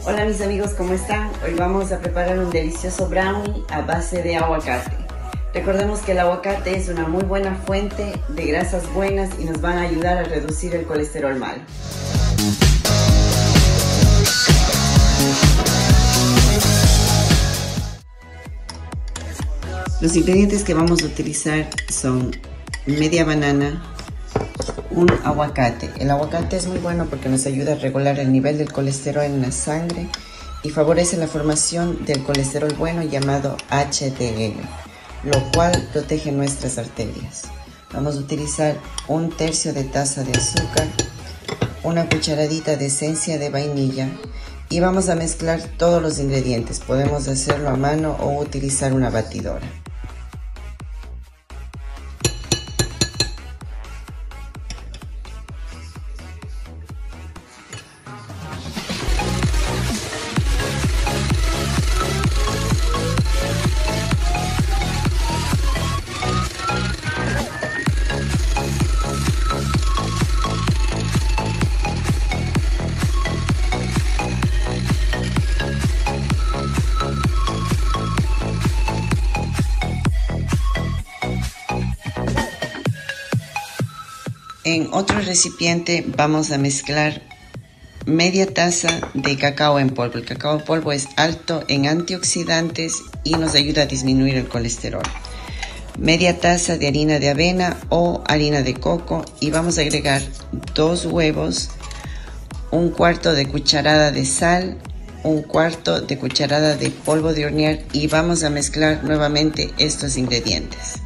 Hola mis amigos, ¿cómo están? Hoy vamos a preparar un delicioso brownie a base de aguacate. Recordemos que el aguacate es una muy buena fuente de grasas buenas y nos van a ayudar a reducir el colesterol malo. Los ingredientes que vamos a utilizar son media banana, un aguacate. El aguacate es muy bueno porque nos ayuda a regular el nivel del colesterol en la sangre y favorece la formación del colesterol bueno llamado HDL, lo cual protege nuestras arterias. Vamos a utilizar 1/3 de taza de azúcar, una cucharadita de esencia de vainilla y vamos a mezclar todos los ingredientes. Podemos hacerlo a mano o utilizar una batidora. En otro recipiente vamos a mezclar media taza de cacao en polvo. El cacao en polvo es alto en antioxidantes y nos ayuda a disminuir el colesterol. Media taza de harina de avena o harina de coco y vamos a agregar 2 huevos, 1/4 de cucharada de sal, 1/4 de cucharada de polvo de hornear y vamos a mezclar nuevamente estos ingredientes.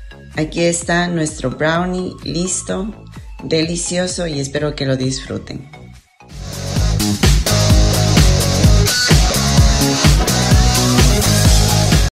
Aquí está nuestro brownie listo, delicioso y espero que lo disfruten.